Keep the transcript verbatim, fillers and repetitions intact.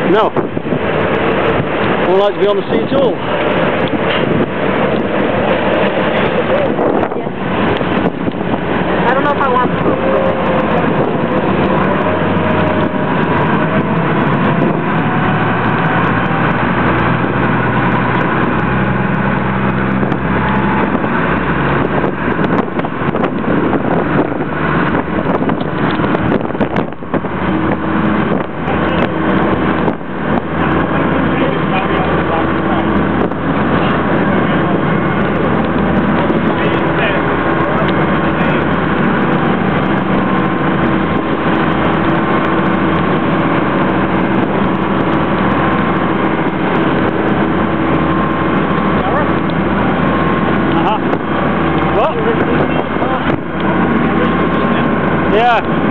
No. Wouldn't like to be on the sea at all. I don't know if I want to move with it. Yeah.